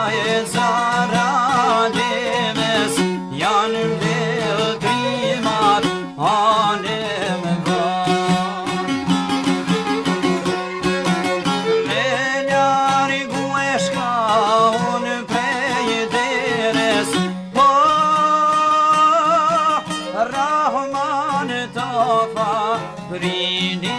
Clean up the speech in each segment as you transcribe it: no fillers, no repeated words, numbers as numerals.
e țara de mes, ea-n vetrimat anem van. Meleari gueșca un preiteres, po Rahman tafa prini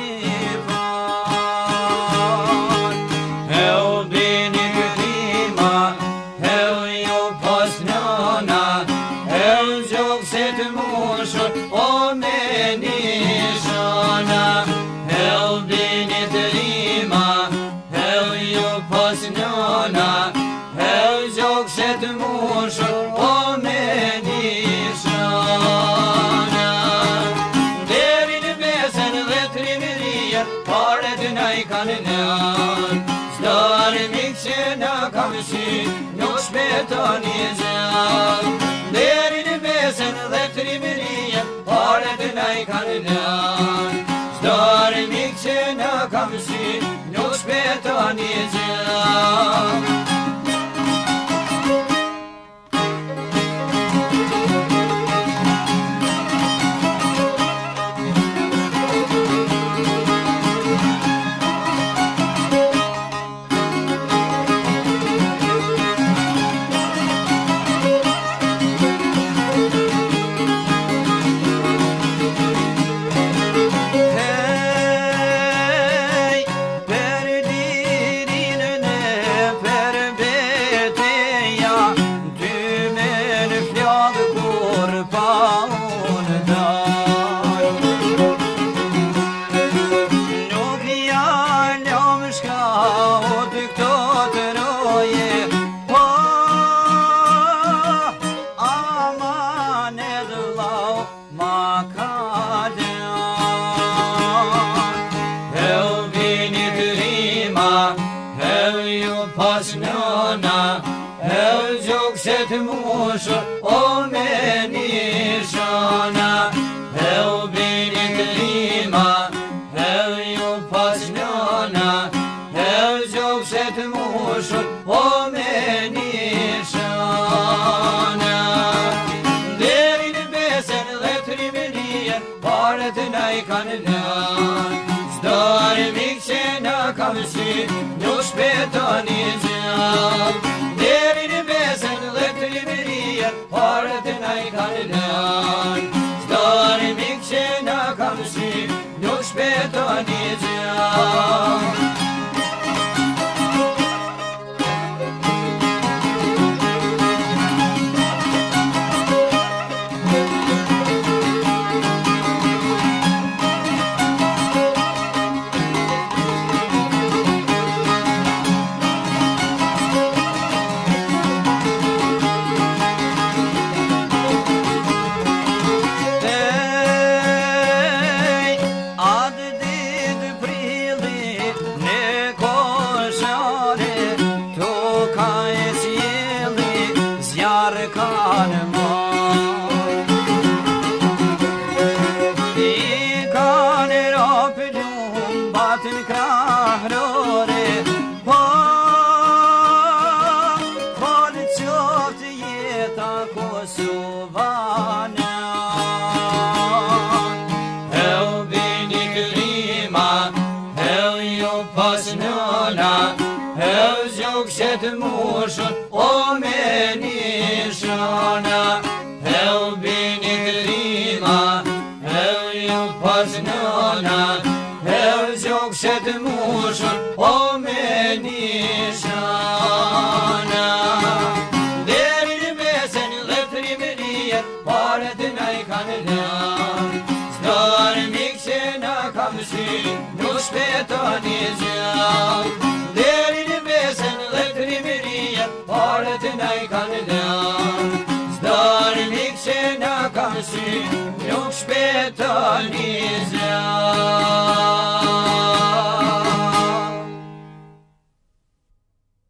pan. Eu bine prima, eu pasnana, eu joc set mușor omenișana. Eu bine prima, eu pasnana, eu joc set mușor omenișana. Derin besen vetrimiria, pare dinai kanenan. Stare mikçena kamsi, noş betonizan. Derin besen vetrimiria, pare dinai kanenan. Stare mikçena kamsi, noş betonizan. Pasnana, eu joc set mușor omenișana. Eu bine clima, eu pasnana, eu joc set mușor omenișana. Derin besen letriminien, pare dinai kanenan. Stare mikçena kamsi, noş betonizan. Derin besen letriminien, pare dinai kanenan. Stare mikçena kamsi, noş betonizan. Set mușor omenișana. Eu bine clima, eu pasnana, eu joc set mușor omenișana. Derin besen letriminien, pare dinai kanenan. Stare mikçena kamsi, noş betonizan. Derin besen letriminien, pare dinai kanenan. Stare mikçena kamsi, noş betonizan.